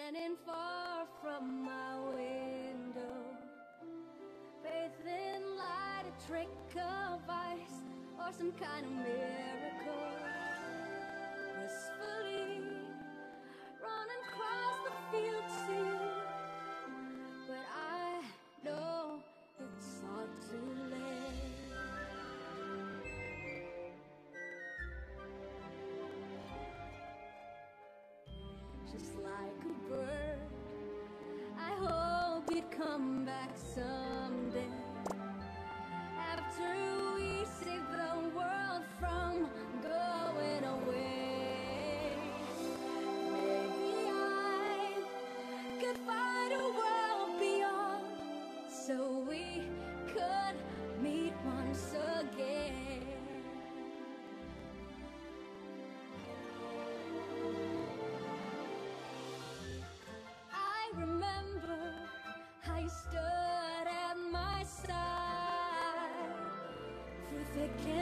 standing far from my window, bathed in light, a trick of ice, or some kind of miracle. Wistfully running across the field to you, but I know it's all too late. Just like a bird, I hope you'd come back someday, after we save the world from going away. Maybe I could find a world beyond, so we could meet once again. Stood at my side through thick